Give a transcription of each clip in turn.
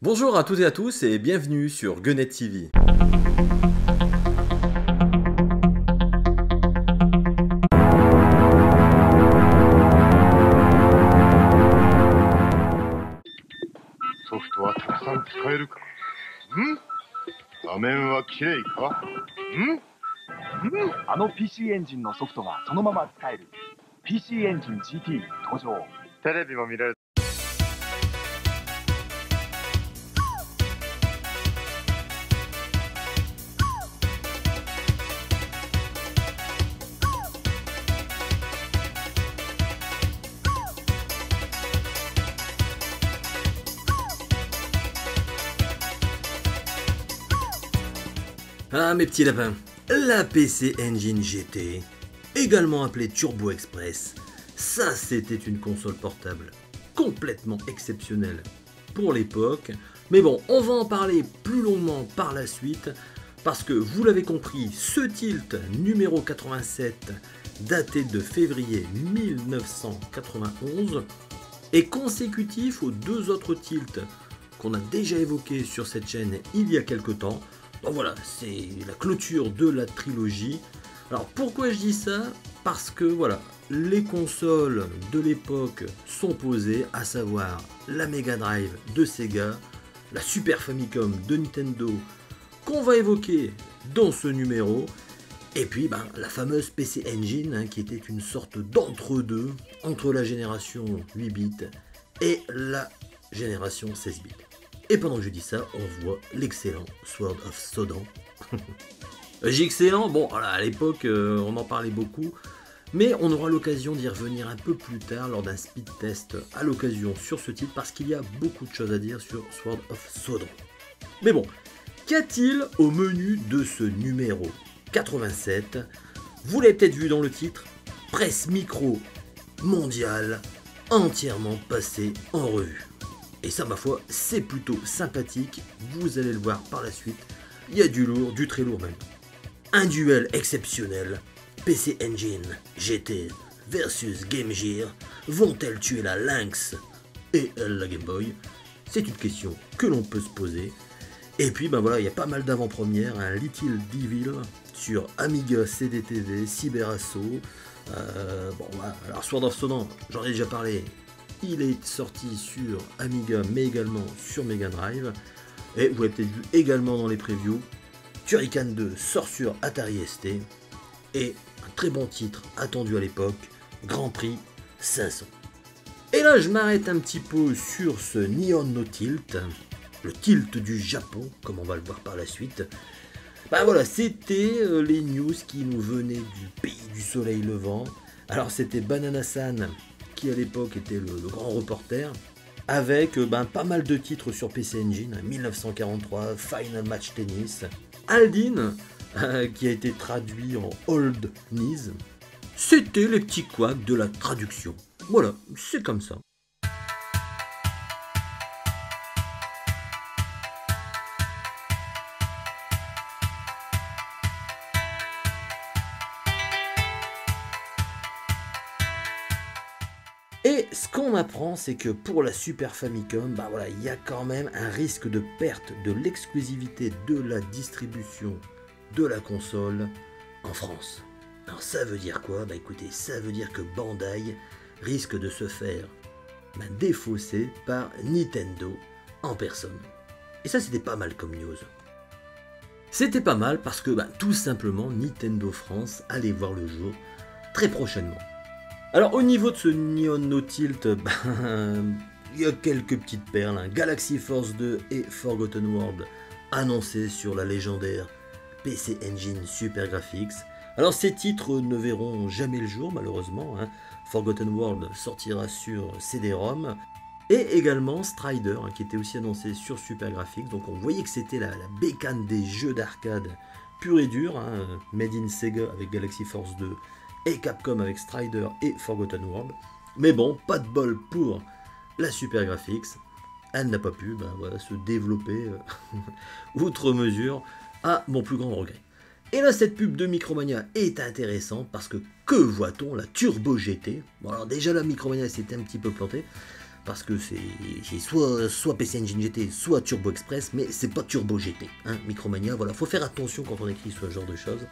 Bonjour à toutes et à tous et bienvenue sur Gunnet TV. PC エンジンのソフトがそのまま使える PC エンジン GT 登場。 テレビも見れる。 Ah mes petits lapins, la PC Engine GT, également appelée Turbo Express, ça c'était une console portable complètement exceptionnelle pour l'époque. Mais bon, on va en parler plus longuement par la suite, parce que vous l'avez compris, ce tilt numéro 87, daté de février 1991, est consécutif aux deux autres tilts qu'on a déjà évoqués sur cette chaîne il y a quelque temps. Donc voilà, c'est la clôture de la trilogie. Alors pourquoi je dis ça? Parce que voilà, les consoles de l'époque sont posées, à savoir la Mega Drive de Sega, la Super Famicom de Nintendo qu'on va évoquer dans ce numéro, et puis la fameuse PC Engine qui était une sorte d'entre-deux entre la génération 8 bits et la génération 16 bits. Et pendant que je dis ça, on voit l'excellent Sword of Sodan. J'ai excellent, bon à l'époque on en parlait beaucoup, mais on aura l'occasion d'y revenir un peu plus tard lors d'un speed test à l'occasion sur ce titre, parce qu'il y a beaucoup de choses à dire sur Sword of Sodan. Mais bon, qu'a-t-il au menu de ce numéro 87? Vous l'avez peut-être vu dans le titre, presse micro mondiale entièrement passée en revue. Et ça, ma foi, c'est plutôt sympathique, vous allez le voir par la suite, il y a du lourd, du très lourd même. Un duel exceptionnel, PC Engine GT versus Game Gear, vont-elles tuer la Lynx et la Game Boy? C'est une question que l'on peut se poser. Et puis voilà, il y a pas mal d'avant-premières, un Little Devil sur Amiga CDTV, Cyber Assault, alors Sword of Sodan, j'en ai déjà parlé. Il est sorti sur Amiga mais également sur Mega Drive. Et vous l'avez peut-être vu également dans les previews. Turrican 2 sort sur Atari ST. Et un très bon titre attendu à l'époque, Grand Prix 500. Et là je m'arrête un petit peu sur ce Nihon no Tilt, le tilt du Japon, comme on va le voir par la suite. Voilà, c'était les news qui nous venaient du pays du soleil levant. Alors c'était Banana-san qui à l'époque était le grand reporter, avec pas mal de titres sur PC Engine, 1943, Final Match Tennis, Aldin, qui a été traduit en Old Knees. C'était les petits couacs de la traduction. Voilà, c'est comme ça. Et ce qu'on apprend, c'est que pour la Super Famicom, il y a quand même un risque de perte de l'exclusivité de la distribution de la console en France. Alors ça veut dire quoi? Écoutez, ça veut dire que Bandai risque de se faire défausser par Nintendo en personne. Et ça, c'était pas mal comme news. C'était pas mal parce que tout simplement Nintendo France allait voir le jour très prochainement. Alors au niveau de ce Nihon no Tilt, il y a quelques petites perles, Galaxy Force 2 et Forgotten World annoncés sur la légendaire PC Engine Super Graphics. Alors ces titres ne verront jamais le jour malheureusement, Forgotten World sortira sur CD-ROM, et également Strider qui était aussi annoncé sur Super Graphics, donc on voyait que c'était la bécane des jeux d'arcade pur et dur, made in Sega avec Galaxy Force 2, et Capcom avec Strider et Forgotten World. Mais bon, pas de bol pour la Super Graphics, elle n'a pas pu se développer outre mesure, à mon plus grand regret. Et là, cette pub de Micromania est intéressante parce que voit-on? La Turbo GT. Bon alors déjà la Micromania s'était un petit peu plantée, parce que c'est soit PC Engine GT, soit Turbo Express, mais c'est pas Turbo GT, hein, Micromania, voilà, faut faire attention quand on écrit ce genre de choses.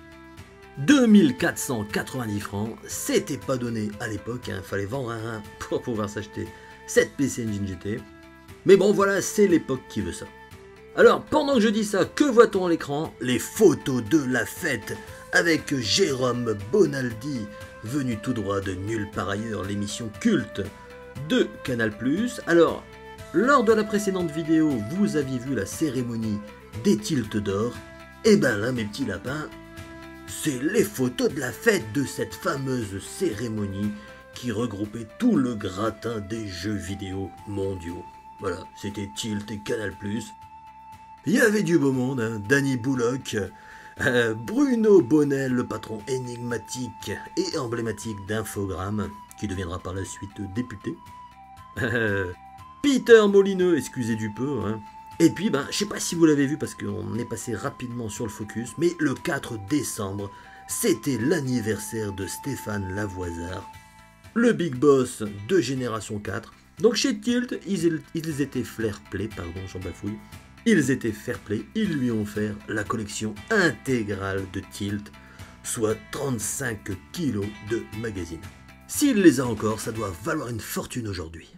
2490 francs, c'était pas donné à l'époque, hein, fallait vendre un rein pour pouvoir s'acheter cette PC Engine GT. Mais bon voilà, c'est l'époque qui veut ça. Alors pendant que je dis ça, que voit-on à l'écran? Les photos de la fête avec Jérôme Bonaldi, venu tout droit de nulle part ailleurs, l'émission culte de Canal+. Alors, lors de la précédente vidéo, vous aviez vu la cérémonie des tilts d'or. Et ben là, mes petits lapins, c'est les photos de la fête de cette fameuse cérémonie qui regroupait tout le gratin des jeux vidéo mondiaux. Voilà, c'était Tilt et Canal+. Il y avait du beau monde, hein, Danny Bullock, Bruno Bonnel, le patron énigmatique et emblématique d'Infogrames, qui deviendra par la suite député. Peter Molineux, excusez du peu, hein. Et puis, je sais pas si vous l'avez vu parce qu'on est passé rapidement sur le focus, mais le 4 décembre, c'était l'anniversaire de Stéphane Lavoisard, le big boss de Génération 4. Donc chez Tilt, ils étaient fair play, pardon, j'en bafouille. Ils étaient fair play, ils lui ont offert la collection intégrale de Tilt, soit 35 kilos de magazines. S'il les a encore, ça doit valoir une fortune aujourd'hui.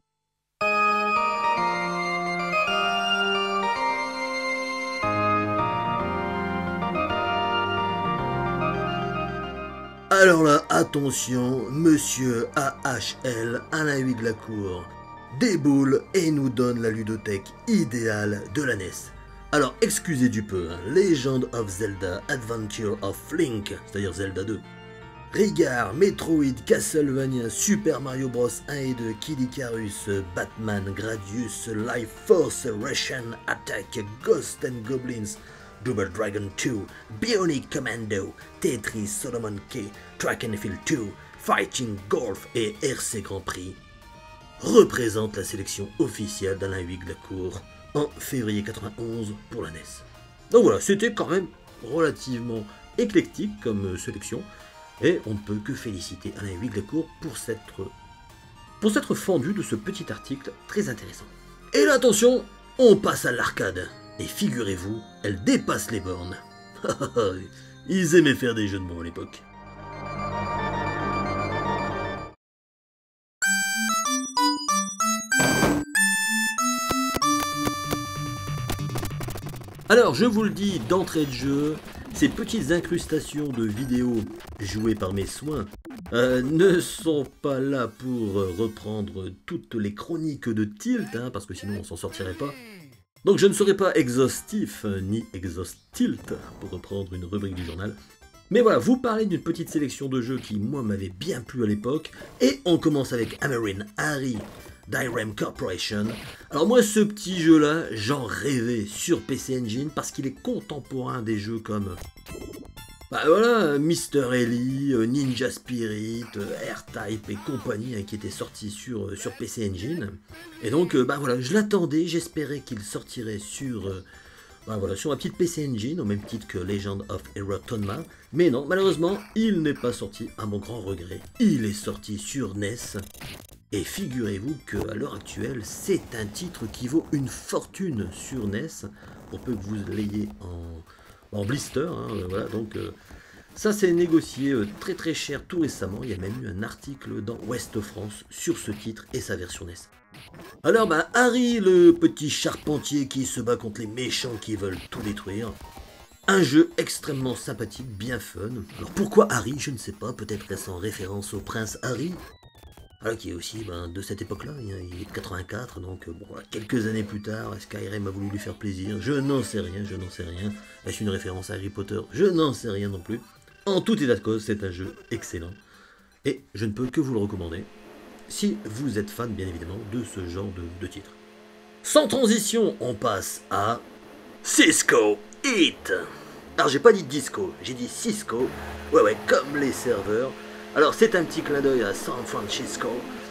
Alors là, attention, monsieur AHL, Alain Huyglacourt, déboule et nous donne la ludothèque idéale de la NES. Alors, excusez du peu, hein, Legend of Zelda, Adventure of Link, c'est-à-dire Zelda 2. Rigard, Metroid, Castlevania, Super Mario Bros 1 et 2, Kid Icarus, Batman, Gradius, Life Force, Russian Attack, Ghosts and Goblins, Double Dragon 2, Bionic Commando, Tetris, Solomon Key, Track and Field 2, Fighting Golf et RC Grand Prix représentent la sélection officielle d'Alain Huyglacourt en février 91 pour la NES. Donc voilà, c'était quand même relativement éclectique comme sélection et on ne peut que féliciter Alain Huyglacourt pour s'être fendu de ce petit article très intéressant. Et là, attention, on passe à l'arcade. Et figurez-vous, elle dépasse les bornes. Ils aimaient faire des jeux de mots à l'époque. Alors, je vous le dis d'entrée de jeu, ces petites incrustations de vidéos jouées par mes soins ne sont pas là pour reprendre toutes les chroniques de Tilt, hein, parce que sinon on s'en sortirait pas. Donc je ne serai pas exhaustif, ni exhaustilt, pour reprendre une rubrique du journal. Mais voilà, vous parlez d'une petite sélection de jeux qui, moi, m'avait bien plu à l'époque. Et on commence avec Amerine Harry d'Irem Corporation. Alors moi, ce petit jeu-là, j'en rêvais sur PC Engine, parce qu'il est contemporain des jeux comme... voilà, Mr. Ellie, Ninja Spirit, R-Type et compagnie, hein, qui étaient sortis sur PC Engine. Et donc, voilà, je l'attendais, j'espérais qu'il sortirait sur ma petite PC Engine, au même titre que Legend of Erotonma. Mais non, malheureusement, il n'est pas sorti, à mon grand regret. Il est sorti sur NES. Et figurez-vous qu'à l'heure actuelle, c'est un titre qui vaut une fortune sur NES, pour peu que vous l'ayez en blister, hein, voilà, donc ça s'est négocié très très cher tout récemment. Il y a même eu un article dans Ouest France sur ce titre et sa version NES. Alors Harry, le petit charpentier qui se bat contre les méchants qui veulent tout détruire. Un jeu extrêmement sympathique, bien fun. Alors pourquoi Harry? Je ne sais pas, peut-être est-ce en référence au prince Harry, voilà, qui est aussi de cette époque-là, il est de 84, donc voilà, quelques années plus tard, est-ce qu'Irem a voulu lui faire plaisir? Je n'en sais rien, je n'en sais rien. Est-ce une référence à Harry Potter? Je n'en sais rien non plus. En tout état de cause, c'est un jeu excellent, et je ne peux que vous le recommander, si vous êtes fan, bien évidemment, de ce genre de titre. Sans transition, on passe à Cisco Heat. Alors j'ai pas dit disco, j'ai dit Cisco, ouais, comme les serveurs. Alors c'est un petit clin d'œil à San Francisco.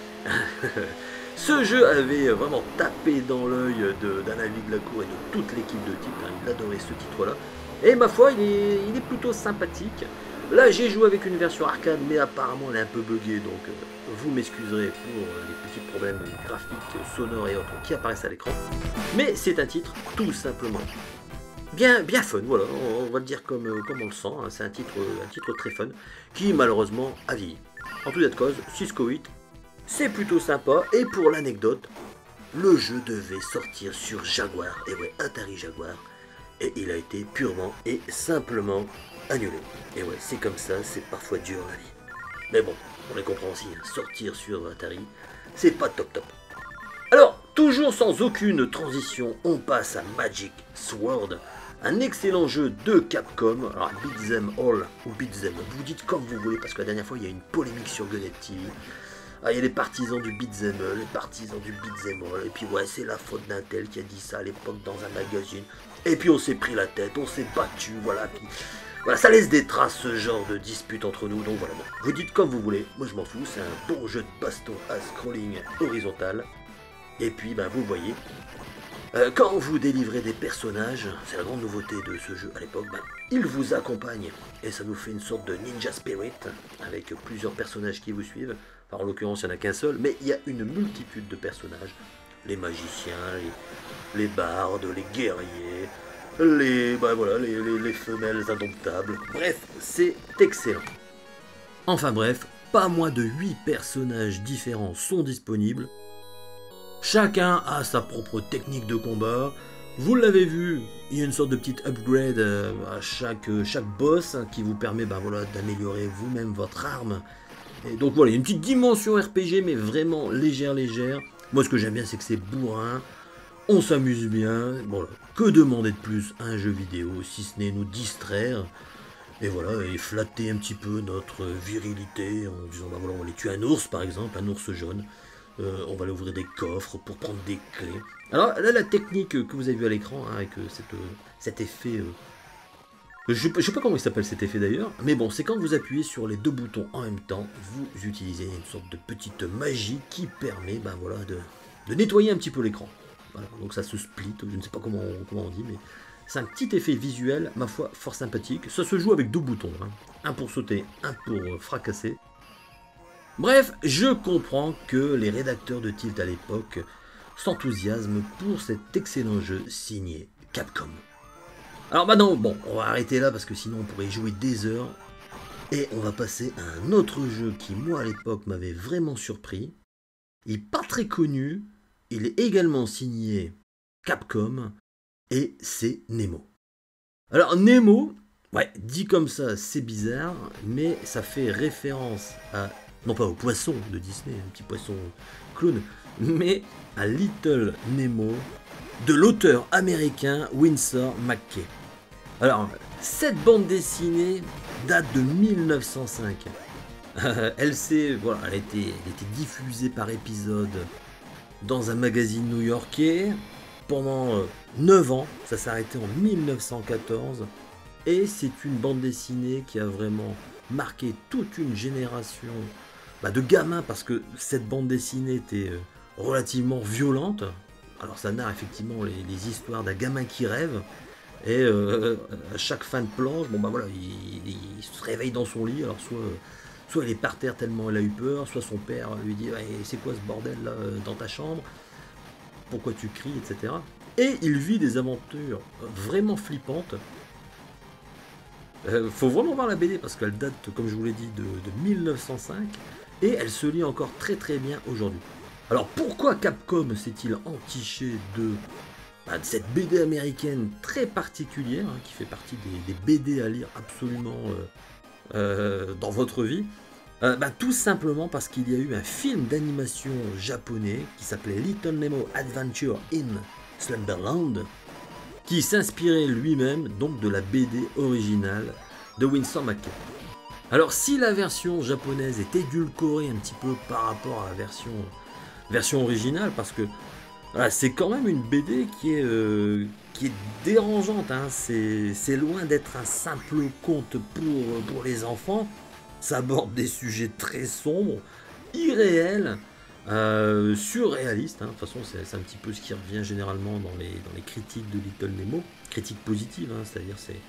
Ce jeu avait vraiment tapé dans l'œil d'Alain Huyglacourt et de toute l'équipe de Tilt, hein. Il adorait ce titre-là. Et ma foi, il est plutôt sympathique. Là, j'ai joué avec une version arcade, mais apparemment elle est un peu buggée, donc vous m'excuserez pour les petits problèmes graphiques, sonores et autres qui apparaissent à l'écran. Mais c'est un titre tout simplement bien fun, voilà, on va le dire comme on le sent, hein. C'est un titre très fun, qui malheureusement a vieilli. En tout état de cause, Cisco 8, c'est plutôt sympa, et pour l'anecdote, le jeu devait sortir sur Jaguar, et ouais, Atari Jaguar, et il a été purement et simplement annulé. Et ouais, c'est comme ça, c'est parfois dur la vie. Mais bon, on les comprend aussi, hein, sortir sur Atari, c'est pas top. Alors, toujours sans aucune transition, on passe à Magic Sword, un excellent jeu de Capcom, alors Beat'em All ou Beat'em, vous dites comme vous voulez, parce que la dernière fois il y a eu une polémique sur Gunnet TV. Ah, il y a les partisans du Beat'em All, les partisans du Beat'em All, et puis ouais, c'est la faute d'un tel qui a dit ça à l'époque dans un magazine, et puis on s'est pris la tête, on s'est battu, voilà, puis voilà, ça laisse des traces ce genre de dispute entre nous, donc voilà, bon, vous dites comme vous voulez, moi je m'en fous, c'est un bon jeu de baston à scrolling horizontal, et puis ben vous voyez, quand vous délivrez des personnages, c'est la grande nouveauté de ce jeu à l'époque, ben, ils vous accompagnent et ça nous fait une sorte de ninja spirit avec plusieurs personnages qui vous suivent. Enfin, en l'occurrence, il n'y en a qu'un seul, mais il y a une multitude de personnages. Les magiciens, les bardes, les guerriers, les femelles indomptables. Bref, c'est excellent. Enfin bref, pas moins de 8 personnages différents sont disponibles. Chacun a sa propre technique de combat. Vous l'avez vu, il y a une sorte de petite upgrade à chaque boss qui vous permet d'améliorer vous-même votre arme. Et donc voilà, il y a une petite dimension RPG, mais vraiment légère. Moi, ce que j'aime bien, c'est que c'est bourrin. On s'amuse bien. Voilà. Que demander de plus à un jeu vidéo, si ce n'est nous distraire. Et voilà, et flatter un petit peu notre virilité en disant, on va aller tuer un ours, par exemple, un ours jaune. On va aller ouvrir des coffres pour prendre des clés. Alors là, la technique que vous avez vue à l'écran, hein, avec cet effet... je sais pas comment il s'appelle cet effet d'ailleurs, mais bon, c'est quand vous appuyez sur les deux boutons en même temps, vous utilisez une sorte de petite magie qui permet de nettoyer un petit peu l'écran. Voilà, donc ça se split, je ne sais pas comment on dit, mais c'est un petit effet visuel, ma foi, fort sympathique. Ça se joue avec deux boutons, hein. Un pour sauter, un pour fracasser. Bref, je comprends que les rédacteurs de Tilt à l'époque s'enthousiasment pour cet excellent jeu signé Capcom. Alors maintenant, bon, on va arrêter là parce que sinon on pourrait y jouer des heures. Et on va passer à un autre jeu qui, moi à l'époque, m'avait vraiment surpris. Il n'est pas très connu, il est également signé Capcom, et c'est Nemo. Alors Nemo, ouais, dit comme ça, c'est bizarre, mais ça fait référence à... non pas au poisson de Disney, un petit poisson clown, mais à Little Nemo de l'auteur américain Winsor McCay. Alors, cette bande dessinée date de 1905. Elle a été diffusée par épisode dans un magazine new-yorkais pendant 9 ans, ça s'est arrêté en 1914, et c'est une bande dessinée qui a vraiment marqué toute une génération de gamins, parce que cette bande dessinée était relativement violente. Alors ça narre effectivement les histoires d'un gamin qui rêve, et à chaque fin de planche, il se réveille dans son lit, alors soit elle est par terre tellement elle a eu peur, soit son père lui dit c'est quoi ce bordel là dans ta chambre, pourquoi tu cries, etc. Et il vit des aventures vraiment flippantes. Faut vraiment voir la BD parce qu'elle date, comme je vous l'ai dit, de 1905 et elle se lit encore très bien aujourd'hui. Alors pourquoi Capcom s'est-il entiché de cette BD américaine très particulière, hein, qui fait partie des BD à lire absolument dans votre vie? Tout simplement parce qu'il y a eu un film d'animation japonais qui s'appelait Little Nemo Adventure in Slumberland, qui s'inspirait lui-même donc de la BD originale de Winsor McCay. Alors si la version japonaise est édulcorée un petit peu par rapport à la version originale, parce que c'est quand même une BD qui est dérangeante, hein. C'est loin d'être un simple conte pour les enfants. Ça aborde des sujets très sombres, irréels, surréalistes. Hein. De toute façon, c'est un petit peu ce qui revient généralement dans les critiques de Little Nemo. Critiques positives, hein, c'est-à-dire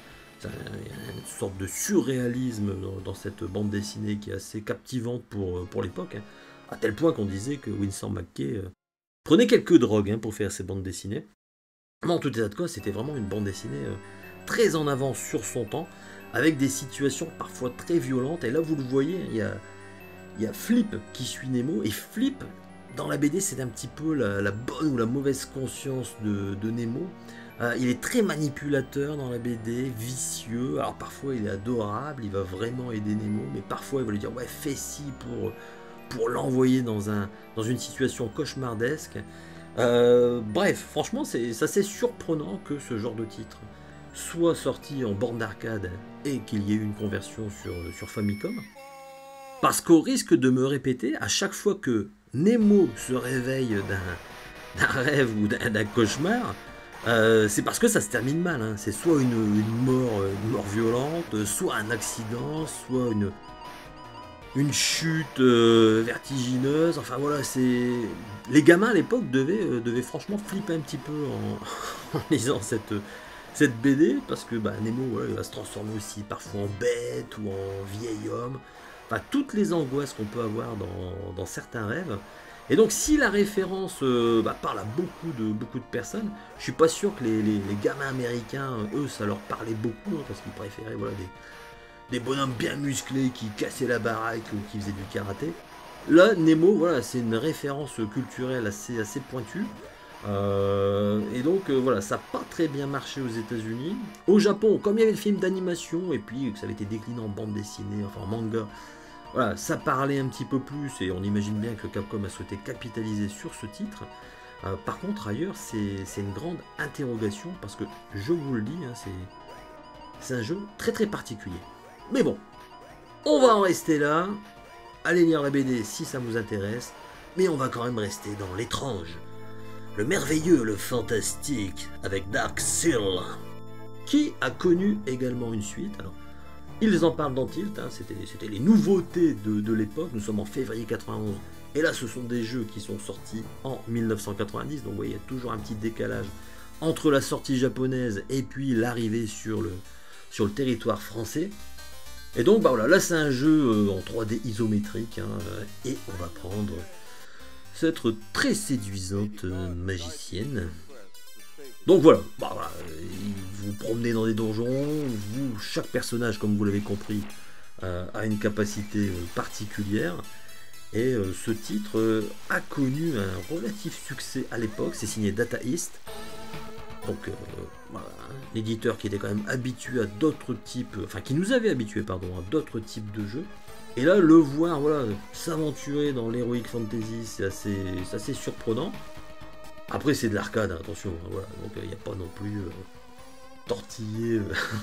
Il y a une sorte de surréalisme dans cette bande dessinée qui est assez captivante pour l'époque, hein, à tel point qu'on disait que Winsor McCay prenait quelques drogues pour faire ses bandes dessinées. Mais en tout état de cause, c'était vraiment une bande dessinée très en avance sur son temps, avec des situations parfois très violentes. Et là, vous le voyez, il y a Flip qui suit Nemo, et Flip, dans la BD, c'est un petit peu la bonne ou la mauvaise conscience de Nemo. Il est très manipulateur dans la BD, vicieux. Alors parfois il est adorable, il va vraiment aider Nemo, mais parfois il va lui dire ouais fais ci pour l'envoyer dans une situation cauchemardesque. Bref, franchement c'est assez surprenant que ce genre de titre soit sorti en borne d'arcade et qu'il y ait eu une conversion sur Famicom. Parce qu'au risque de me répéter, à chaque fois que Nemo se réveille d'un rêve ou d'un cauchemar, c'est parce que ça se termine mal, hein. C'est soit une mort violente, soit un accident, soit une chute vertigineuse. Enfin voilà, les gamins à l'époque devaient franchement flipper un petit peu en lisant cette BD, parce que Nemo voilà, il va se transformer aussi parfois en bête ou en vieil homme. Enfin toutes les angoisses qu'on peut avoir dans certains rêves. Et donc si la référence parle à beaucoup de personnes, je suis pas sûr que les gamins américains, eux, ça leur parlait beaucoup, parce qu'ils préféraient voilà, des bonhommes bien musclés qui cassaient la baraque ou qui faisaient du karaté. Là, Nemo, voilà, c'est une référence culturelle assez pointue. Et donc voilà, ça n'a pas très bien marché aux États-Unis. Au Japon, comme il y avait le film d'animation, et puis que ça avait été décliné en bande dessinée, enfin en manga, voilà, ça parlait un petit peu plus et on imagine bien que Capcom a souhaité capitaliser sur ce titre. Par contre, ailleurs, c'est une grande interrogation parce que, je vous le dis, hein, c'est un jeu très très particulier. Mais bon, on va en rester là. Allez lire la BD si ça vous intéresse, mais on va quand même rester dans l'étrange, le merveilleux, le fantastique, avec Dark Seal, qui a connu également une suite. Alors, ils en parlent dans Tilt, hein, c'était les nouveautés de l'époque, nous sommes en février 91, et là ce sont des jeux qui sont sortis en 1990, donc vous voyez, il y a toujours un petit décalage entre la sortie japonaise et puis l'arrivée sur le territoire français. Et donc voilà, là c'est un jeu en 3D isométrique, hein, et on va prendre cette très séduisante magicienne. Donc voilà, vous vous promenez dans des donjons, chaque personnage, comme vous l'avez compris, a une capacité particulière, et ce titre a connu un relatif succès à l'époque. C'est signé Data East, donc voilà, l'éditeur qui était quand même habitué à d'autres types, enfin qui nous avait habitués à d'autres types de jeux. Et là, le voir voilà, s'aventurer dans l'Heroic Fantasy, c'est assez surprenant. Après c'est de l'arcade, hein, attention, voilà, donc il n'y a pas non plus tortillé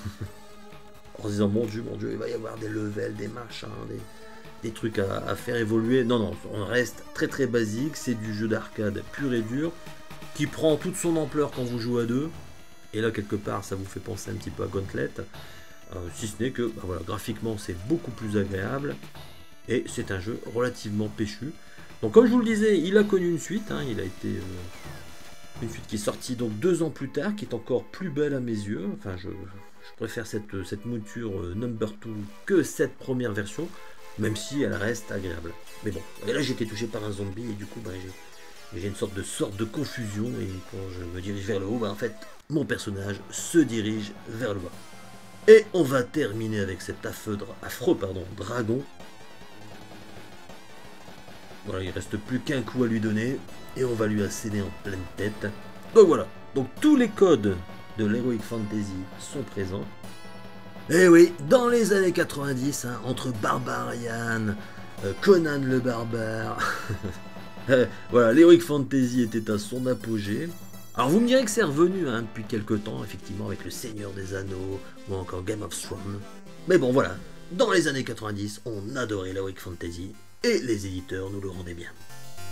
en se disant mon dieu, il va y avoir des levels, des machins, des trucs à faire évoluer. Non, on reste très très basique, c'est du jeu d'arcade pur et dur, qui prend toute son ampleur quand vous jouez à deux, et là quelque part ça vous fait penser un petit peu à Gauntlet, si ce n'est que voilà, graphiquement c'est beaucoup plus agréable, et c'est un jeu relativement péchu. Donc comme je vous le disais, il a connu une suite, hein, il a été une suite qui est sortie donc 2 ans plus tard, qui est encore plus belle à mes yeux. Enfin, je préfère cette mouture number 2 que cette première version, même si elle reste agréable. Mais bon, et là j'ai été touché par un zombie et du coup j'ai une sorte de confusion, et quand je me dirige vers le haut, en fait mon personnage se dirige vers le bas. Et on va terminer avec cet affreux dragon. Voilà, il reste plus qu'un coup à lui donner et on va lui asséner en pleine tête. Donc voilà, donc tous les codes de l'Heroic Fantasy sont présents. Et oui, dans les années 90, hein, entre Barbarian, Conan le Barbare, voilà, l'Heroic Fantasy était à son apogée. Alors vous me direz que c'est revenu hein, depuis quelques temps, effectivement, avec le Seigneur des Anneaux ou encore Game of Thrones. Mais bon voilà, dans les années 90, on adorait l'Heroic Fantasy. Et les éditeurs nous le rendaient bien.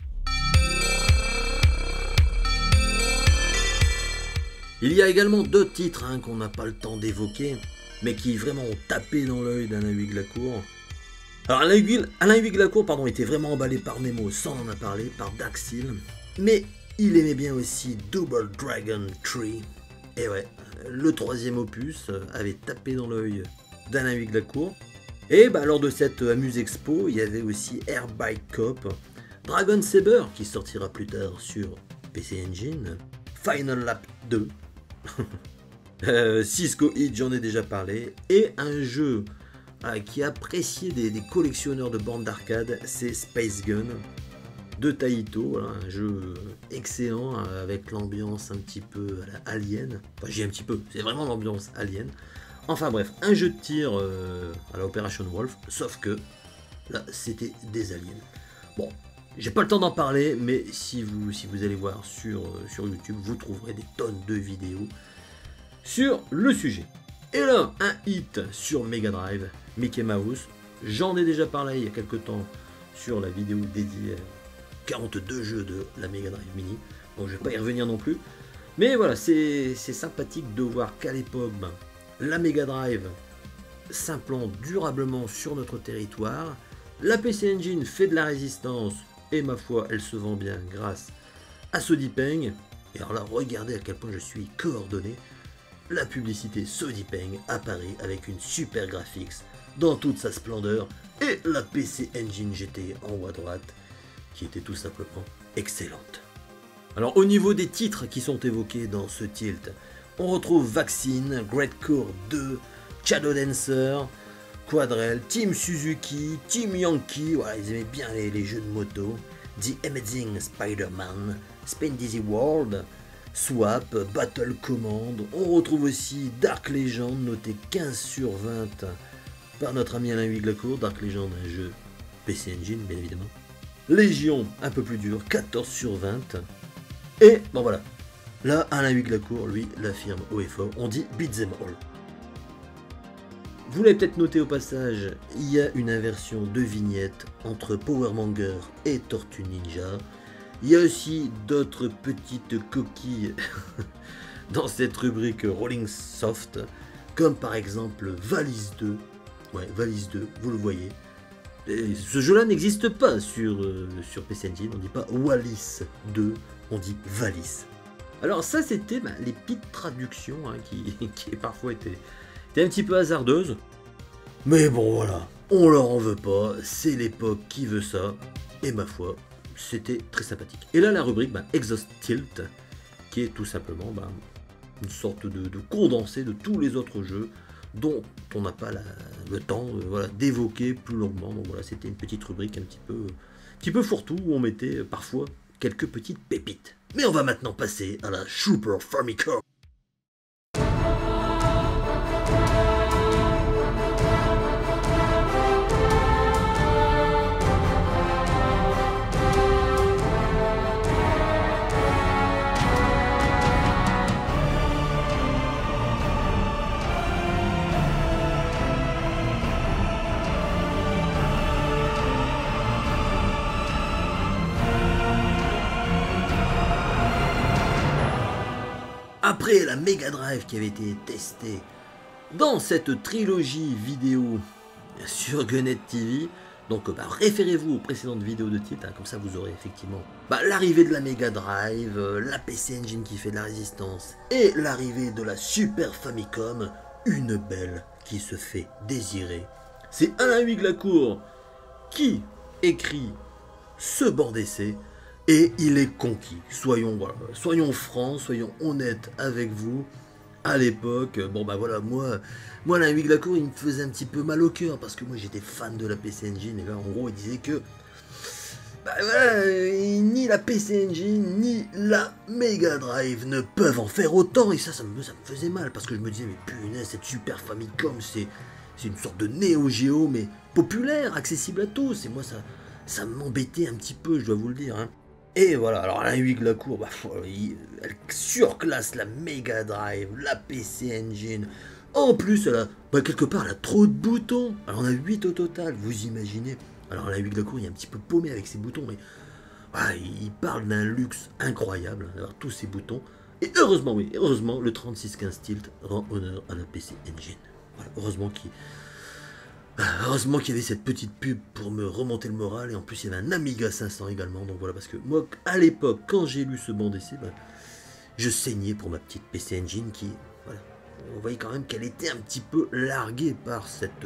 Il y a également 2 titres hein, qu'on n'a pas le temps d'évoquer, mais qui vraiment ont tapé dans l'œil d'Alain Huyglacourt. Alors Alain Huyglacourt était vraiment emballé par Nemo, ça on en a parlé, par Dark Seal, mais il aimait bien aussi Double Dragon 3. Et ouais, le troisième opus avait tapé dans l'œil d'Alain Huyghe-Lacour. Et lors de cette Amuse Expo, il y avait aussi Air Bike Cop, Dragon Saber qui sortira plus tard sur PC Engine, Final Lap 2, Cisco Hit, j'en ai déjà parlé, et un jeu qui est apprécié des collectionneurs de bandes d'arcade, c'est Space Gun de Taito, voilà, un jeu excellent avec l'ambiance un petit peu à la Alien, enfin j'ai un petit peu, c'est vraiment l'ambiance Alien. Enfin bref, un jeu de tir à la Operation Wolf, sauf que là c'était des aliens. Bon, j'ai pas le temps d'en parler, mais si vous allez voir sur YouTube, vous trouverez des tonnes de vidéos sur le sujet. Et là, un hit sur Mega Drive, Mickey Mouse. J'en ai déjà parlé il y a quelques temps sur la vidéo dédiée à 42 jeux de la Mega Drive Mini. Bon, je vais pas y revenir non plus. Mais voilà, c'est sympathique de voir qu'à l'époque, la Mega Drive s'implante durablement sur notre territoire. La PC Engine fait de la résistance et ma foi, elle se vend bien grâce à Sodipeng. Et alors là, regardez à quel point je suis coordonné. La publicité Sodipeng à Paris avec une super graphics dans toute sa splendeur et la PC Engine GT en haut à droite qui était tout simplement excellente. Alors au niveau des titres qui sont évoqués dans ce tilt, on retrouve Vaccine, Great Core 2, Shadow Dancer, Quadrel, Team Suzuki, Team Yankee, voilà, ils aimaient bien les jeux de moto, The Amazing Spider-Man, Spin Dizzy World, Swap, Battle Command, on retrouve aussi Dark Legend, noté 15 sur 20 par notre ami Alain Huyghe-Lacour, Dark Legend, un jeu PC Engine bien évidemment. Légion, un peu plus dur, 14 sur 20. Et bon voilà, là Alain Huyghe-Lacour, lui, l'affirme haut et fort, on dit beat them all. Vous l'avez peut-être noté au passage, il y a une inversion de vignette entre Power Monger et Tortue Ninja. Il y a aussi d'autres petites coquilles dans cette rubrique Rolling Soft, comme par exemple Valise 2. Ouais, Valise 2, vous le voyez. Et ce jeu-là n'existe pas sur PC Engine, on ne dit pas Wallis 2, on dit Valise. Alors ça c'était les petites traductions qui parfois étaient un petit peu hasardeuses. Mais bon voilà, on leur en veut pas, c'est l'époque qui veut ça, et ma foi, c'était très sympathique. Et là la rubrique Exhaust Tilt, qui est tout simplement une sorte de condensé de tous les autres jeux dont on n'a pas le temps d'évoquer plus longuement. Donc voilà, c'était une petite rubrique un petit peu fourre-tout où on mettait parfois quelques petites pépites. Mais on va maintenant passer à la Super Famicom. Après la Mega Drive qui avait été testée dans cette trilogie vidéo sur Gunnet TV, donc référez-vous aux précédentes vidéos de titre, comme ça vous aurez effectivement l'arrivée de la Mega Drive, la PC Engine qui fait de la résistance et l'arrivée de la Super Famicom, une belle qui se fait désirer. C'est Alain Huyghe-Lacour qui écrit ce banc d'essai. Et il est conquis. Soyons francs, soyons honnêtes avec vous. À l'époque, moi Alain Huyghe-Lacour, il me faisait un petit peu mal au cœur parce que moi j'étais fan de la PC Engine. Et là, en gros, il disait que ni la PC Engine ni la Mega Drive ne peuvent en faire autant. Et ça me faisait mal parce que je me disais, mais punaise, cette Super Famicom, c'est une sorte de Neo Geo, mais populaire, accessible à tous. Et moi, ça m'embêtait un petit peu, je dois vous le dire. Et voilà, alors Alain Huyghe-Lacour, elle surclasse la Mega Drive, la PC Engine. En plus, elle a, quelque part, elle a trop de boutons. Alors on a 8 au total, vous imaginez. Alors Alain Huyghe-Lacour, il est un petit peu paumé avec ses boutons, mais il parle d'un luxe incroyable, d'avoir tous ces boutons. Et heureusement, le 3615 Tilt rend honneur à la PC Engine. Voilà, heureusement qu'il y avait cette petite pub pour me remonter le moral, et en plus il y avait un Amiga 500 également, donc voilà, parce que moi à l'époque quand j'ai lu ce banc d'essai, je saignais pour ma petite PC Engine qui, Voilà. On voyait quand même qu'elle était un petit peu larguée par cette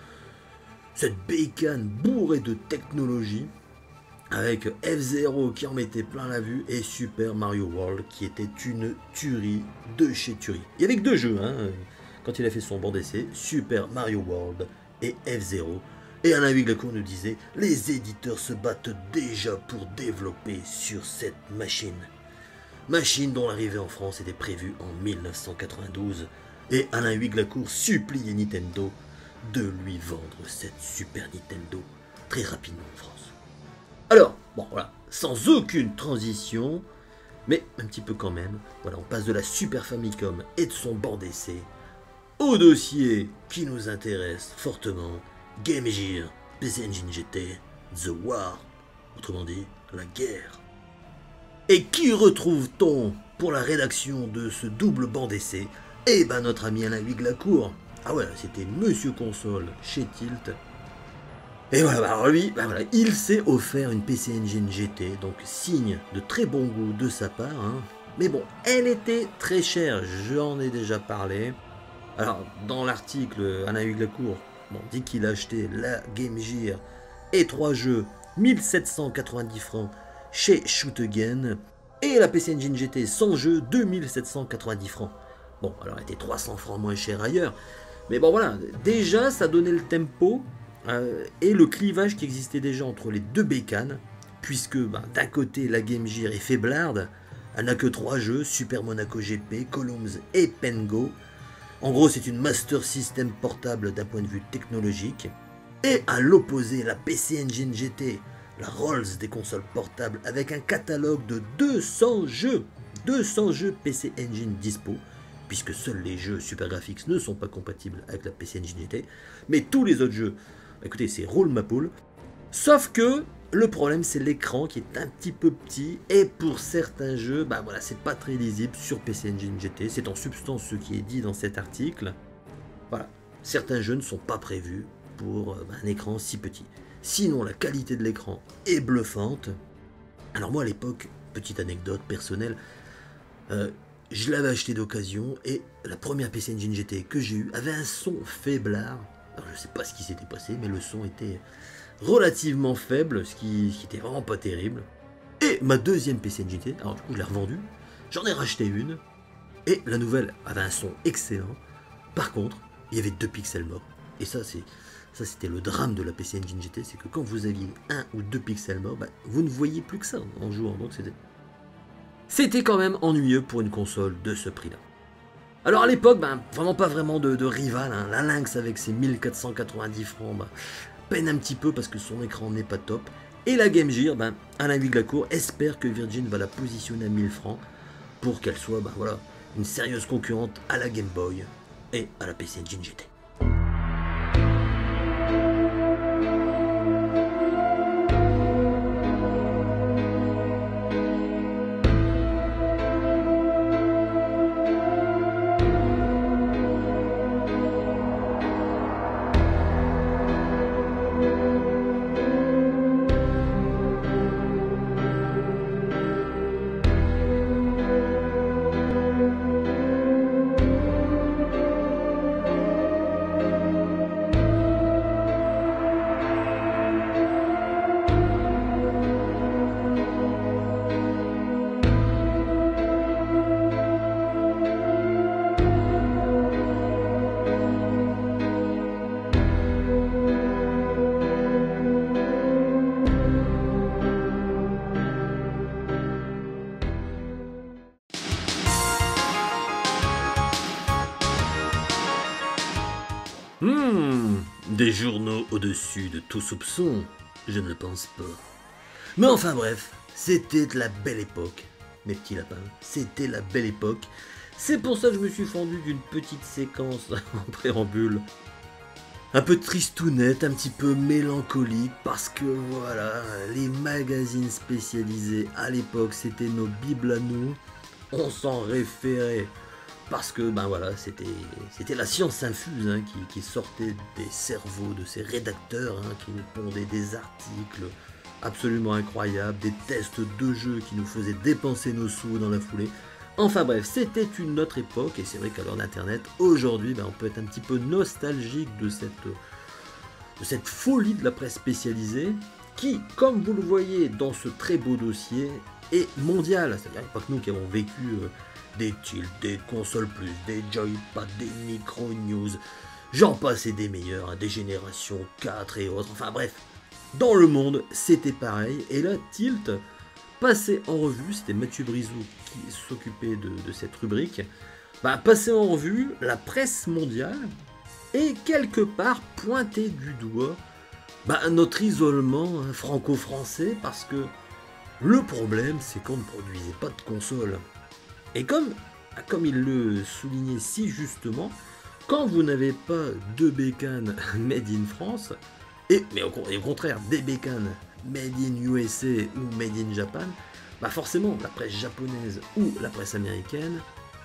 bécane bourrée de technologie, avec F-Zero qui en mettait plein la vue et Super Mario World qui était une tuerie de chez tuerie. Il y avait que 2 jeux quand il a fait son banc d'essai, Super Mario World et F-Zero. Et Alain Wiglacourt nous disait, les éditeurs se battent déjà pour développer sur cette machine. Machine dont l'arrivée en France était prévue en 1992. Et Alain Wiglacourt suppliait Nintendo de lui vendre cette Super Nintendo très rapidement en France. Alors, bon voilà, sans aucune transition, mais un petit peu quand même, voilà, on passe de la Super Famicom et de son banc d'essai au dossier qui nous intéresse fortement, Game Gear, PC Engine GT, The War, autrement dit, la guerre. Et qui retrouve-t-on pour la rédaction de ce double banc d'essai? Eh ben notre ami Alain Wiglacourt. Ah ouais, c'était Monsieur Console chez Tilt. Et voilà, alors lui, voilà, il s'est offert une PC Engine GT, donc signe de très bon goût de sa part. Mais bon, elle était très chère, j'en ai déjà parlé. Alors, dans l'article, Alain Wiglacourt dit qu'il a acheté la Game Gear et 3 jeux, 1790 francs chez Shoot Again, et la PC Engine GT sans jeu, 2790 francs. Bon, alors elle était 300 francs moins cher ailleurs, mais bon voilà, déjà ça donnait le tempo et le clivage qui existait déjà entre les deux bécanes, puisque d'un côté la Game Gear est faiblarde, elle n'a que 3 jeux, Super Monaco GP, Columns et Pengo. En gros c'est une Master System portable d'un point de vue technologique, et à l'opposé la PC Engine GT, la Rolls des consoles portables avec un catalogue de 200 jeux PC Engine dispo, puisque seuls les jeux Super Graphics ne sont pas compatibles avec la PC Engine GT, mais tous les autres jeux, écoutez, c'est roule ma poule. Sauf que le problème c'est l'écran qui est un petit peu petit, et pour certains jeux, voilà, c'est pas très lisible sur PC Engine GT, c'est en substance ce qui est dit dans cet article. Voilà, certains jeux ne sont pas prévus pour un écran si petit. Sinon, la qualité de l'écran est bluffante. Alors moi, à l'époque, petite anecdote personnelle, je l'avais acheté d'occasion et la première PC Engine GT que j'ai eue avait un son faiblard. Alors, je ne sais pas ce qui s'était passé, mais le son était relativement faible, ce qui était vraiment pas terrible. Et ma deuxième PC Engine GT, alors du coup, je l'ai revendue, j'en ai racheté une, et la nouvelle avait un son excellent. Par contre, il y avait 2 pixels morts. Et ça, c'était le drame de la PC Engine GT, c'est que quand vous aviez 1 ou 2 pixels morts, vous ne voyiez plus que ça en jouant. Donc c'était quand même ennuyeux pour une console de ce prix-là. Alors à l'époque, vraiment pas vraiment de rival. La Lynx avec ses 1490 francs peine un petit peu parce que son écran n'est pas top. Et la Game Gear, Alain Wiglacourt espère que Virgin va la positionner à 1000 francs pour qu'elle soit voilà, une sérieuse concurrente à la Game Boy et à la PC Engine GT. Des journaux au-dessus de tout soupçon, je ne le pense pas. Mais enfin bref, c'était la belle époque, mes petits lapins, c'était la belle époque. C'est pour ça que je me suis fendu d'une petite séquence en préambule. Un peu tristounette, un petit peu mélancolique, parce que voilà, les magazines spécialisés à l'époque, c'était nos bibles à nous, on s'en référait. Parce que voilà, c'était la science infuse qui sortait des cerveaux de ces rédacteurs qui nous pondaient des articles absolument incroyables, des tests de jeux qui nous faisaient dépenser nos sous dans la foulée. Enfin bref, c'était une autre époque, et c'est vrai qu'à l'heure d'Internet, aujourd'hui, on peut être un petit peu nostalgique de cette folie de la presse spécialisée, qui, comme vous le voyez dans ce très beau dossier, est mondiale. C'est-à-dire pas que nous qui avons vécu des tilts, des consoles plus, des joypads, des micro-news, j'en passe et des meilleurs, des générations 4 et autres, enfin bref. Dans le monde, c'était pareil, et là, Tilt passait en revue, c'était Mathieu Brizou qui s'occupait de cette rubrique, passait en revue la presse mondiale, et quelque part pointer du doigt notre isolement franco-français, parce que le problème c'est qu'on ne produisait pas de console. Et comme il le soulignait si justement, quand vous n'avez pas de bécanes made in France, mais au contraire des bécanes made in USA ou made in Japan, forcément la presse japonaise ou la presse américaine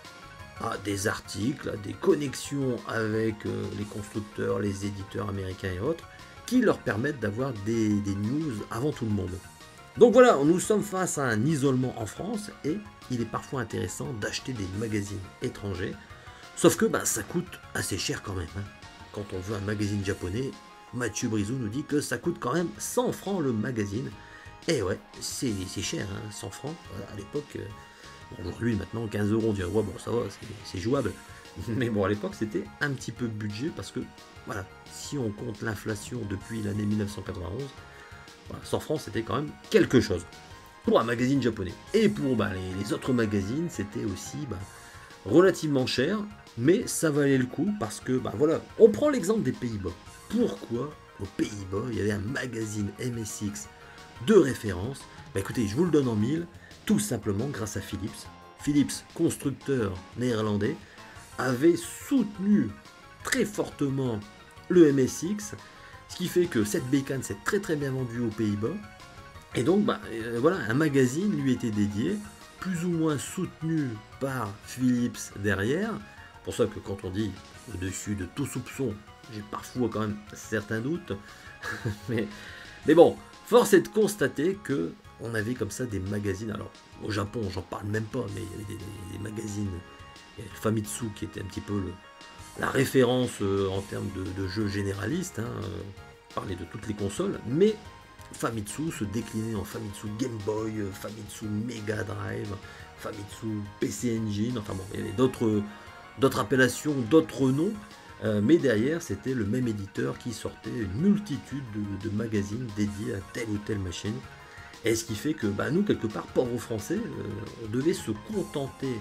a des articles, a des connexions avec les constructeurs, les éditeurs américains et autres, qui leur permettent d'avoir des news avant tout le monde. Donc voilà, nous sommes face à un isolement en France, et il est parfois intéressant d'acheter des magazines étrangers, sauf que ça coûte assez cher quand même. Quand on veut un magazine japonais, Mathieu Brizou nous dit que ça coûte quand même 100 francs le magazine. Et ouais, c'est cher, 100 francs à l'époque. Aujourd'hui, maintenant, 15 euros, on dirait, ouais, bon, ça va, c'est jouable. Mais bon, à l'époque, c'était un petit peu budget, parce que, voilà, si on compte l'inflation depuis l'année 1991, 100 francs, c'était quand même quelque chose pour un magazine japonais. Et pour les autres magazines, c'était aussi relativement cher, mais ça valait le coup, parce que, voilà, on prend l'exemple des Pays-Bas. Pourquoi aux Pays-Bas, il y avait un magazine MSX de référence? Écoutez, je vous le donne en mille, tout simplement grâce à Philips. Philips, constructeur néerlandais, avait soutenu très fortement le MSX, ce qui fait que cette bécane s'est très très bien vendue aux Pays-Bas. Et donc, voilà, un magazine lui était dédié, plus ou moins soutenu par Philips derrière. Pour ça que quand on dit au-dessus de tout soupçon, j'ai parfois quand même certains doutes. mais bon, force est de constater que on avait comme ça des magazines. Alors, au Japon, j'en parle même pas, mais il y avait des magazines. Il y avait Famitsu qui était un petit peu la référence en termes de jeux généralistes, parler de toutes les consoles, mais Famitsu se déclinait en Famitsu Game Boy, Famitsu Mega Drive, Famitsu PC Engine, enfin bon, il y avait d'autres appellations, d'autres noms, mais derrière c'était le même éditeur qui sortait une multitude de magazines dédiés à telle ou telle machine. Et ce qui fait que nous, quelque part, pauvres Français, on devait se contenter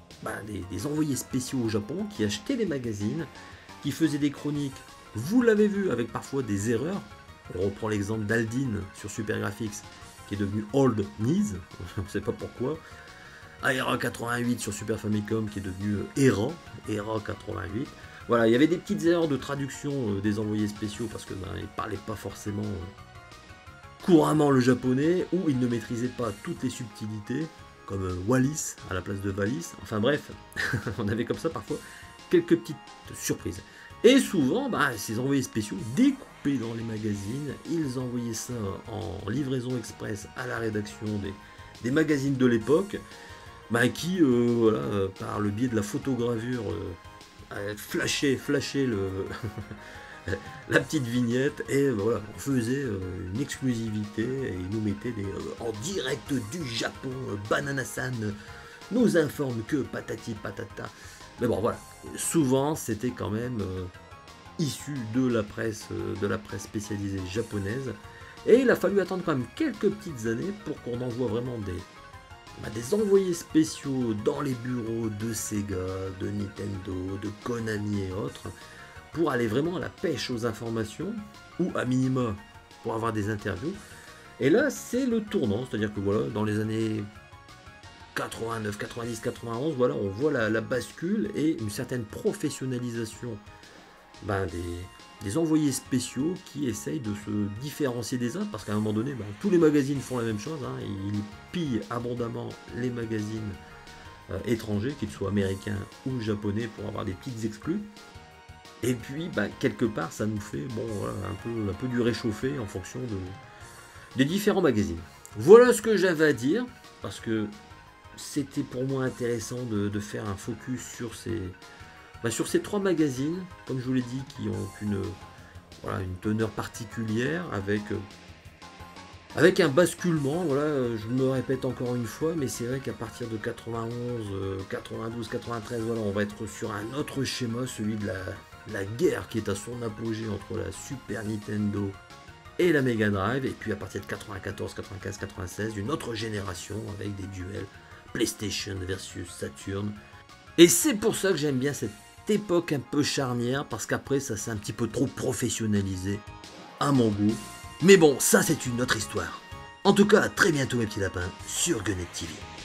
des envoyés spéciaux au Japon qui achetaient les magazines, qui faisaient des chroniques, vous l'avez vu, avec parfois des erreurs. On reprend l'exemple d'Aldin sur Super Graphics, qui est devenu Old Knees, on ne sait pas pourquoi. Era 88 sur Super Famicom, qui est devenu Era 88. Voilà, il y avait des petites erreurs de traduction des envoyés spéciaux, parce que ils ne parlaient pas forcément couramment le japonais, ou ils ne maîtrisaient pas toutes les subtilités, comme Wallis à la place de Valis. Enfin bref, on avait comme ça parfois quelques petites surprises. Et souvent, ces envoyés spéciaux découpés dans les magazines, ils envoyaient ça en livraison express à la rédaction des magazines de l'époque, qui, par le biais de la photogravure, flashait la petite vignette, et voilà, on faisait une exclusivité, et ils nous mettaient en direct du Japon, Banana-san nous informe que patati patata. Mais bon, voilà, souvent c'était quand même issu de la presse spécialisée japonaise, et il a fallu attendre quand même quelques petites années pour qu'on envoie vraiment des envoyés spéciaux dans les bureaux de Sega, de Nintendo, de Konami et autres, pour aller vraiment à la pêche aux informations, ou à minima pour avoir des interviews. Et là c'est le tournant, c'est à dire que voilà, dans les années 89, 90, 91, voilà, on voit la bascule et une certaine professionnalisation des envoyés spéciaux qui essayent de se différencier des autres, parce qu'à un moment donné, tous les magazines font la même chose, ils pillent abondamment les magazines étrangers, qu'ils soient américains ou japonais, pour avoir des petites exclus. Et puis, quelque part, ça nous fait un peu du réchauffé en fonction des différents magazines. Voilà ce que j'avais à dire, parce que c'était pour moi intéressant de faire un focus sur ces 3 magazines, comme je vous l'ai dit, qui ont une teneur particulière, avec un basculement, voilà, je me répète encore une fois, mais c'est vrai qu'à partir de 91, 92, 93, voilà, on va être sur un autre schéma, celui de la guerre qui est à son apogée entre la Super Nintendo et la Mega Drive, et puis à partir de 94, 95, 96, une autre génération avec des duels PlayStation versus Saturn. Et c'est pour ça que j'aime bien cette époque un peu charnière, parce qu'après ça s'est un petit peu trop professionnalisé à mon goût. Mais bon, ça c'est une autre histoire. En tout cas, à très bientôt mes petits lapins sur Gunnet TV.